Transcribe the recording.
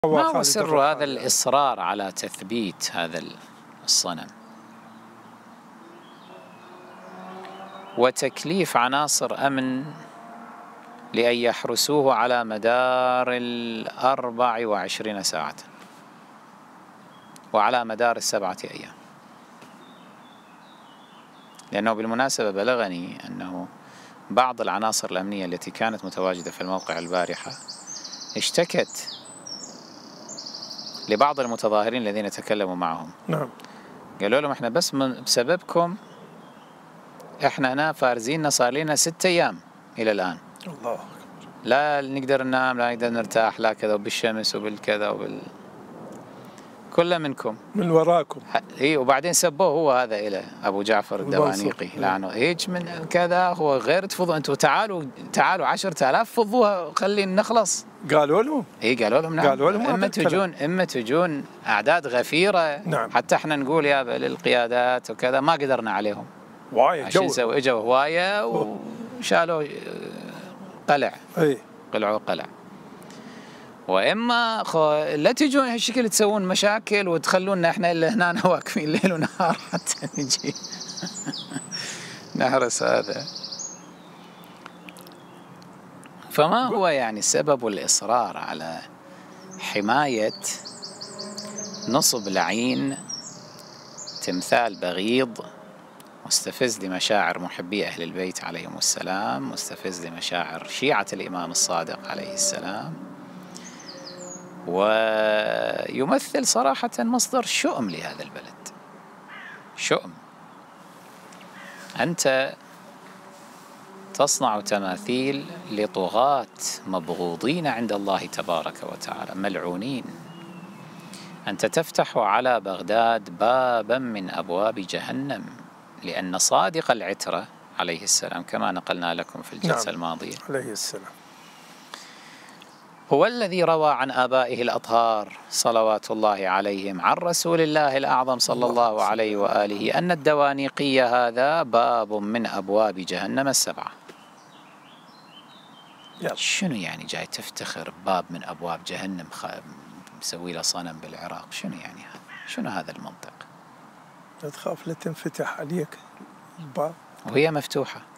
ما هو سر هذا الإصرار على تثبيت هذا الصنم وتكليف عناصر أمن لأن يحرسوه على مدار 24 ساعة وعلى مدار 7 أيام؟ لأنه بالمناسبة بلغني أنه بعض العناصر الأمنية التي كانت متواجدة في الموقع البارحة اشتكت لبعض المتظاهرين الذين تكلموا معهم. نعم. قالوا لهم احنا بس بسببكم احنا هنا فارزين صار لنا 6 أيام إلى الآن. الله أكبر. لا نقدر ننام، لا نقدر نرتاح، لا كذا وبالشمس وبالكذا كله منكم من وراكم. اي. وبعدين سبوه هو هذا إلى أبو جعفر الدوانيقي لعنه، هيج من كذا هو غير تفضوا انتم، تعالوا 10,000 فضوها خلينا نخلص. قالوا لهم؟ اي قالوا لهم. نعم. قالوا لهم اما تجون أعداد غفيرة. نعم. حتى احنا نقول يا للقيادات وكذا ما قدرنا عليهم. وايد عشان سووا اجوا هواية وشالوا قلع. اي قلعوا قلع. واما لا تجون هالشكل تسوون مشاكل وتخلونا احنا اللي هنا واقفين ليل ونهار حتى نجي نحرس هذا. فما هو يعني سبب الإصرار على حماية نصب لعين، تمثال بغيض مستفز لمشاعر محبي أهل البيت عليهم السلام، مستفز لمشاعر شيعة الإمام الصادق عليه السلام، ويمثل صراحة مصدر شؤم لهذا البلد. شؤم. أنت تصنع تماثيل لطغاة مبغوضين عند الله تبارك وتعالى ملعونين. أنت تفتح على بغداد بابا من أبواب جهنم، لأن صادق العترة عليه السلام كما نقلنا لكم في الجلسة الماضية عليه السلام هو الذي روى عن آبائه الأطهار صلوات الله عليهم عن رسول الله الأعظم صلى الله عليه وآله أن الدوانيقي هذا باب من أبواب جهنم ال7. شنو يعني جاي تفتخر باب من أبواب جهنم مسوي له صنم بالعراق؟ شنو يعني هذا؟ شنو هذا المنطق؟ تخاف لا تنفتح عليك الباب وهي مفتوحة.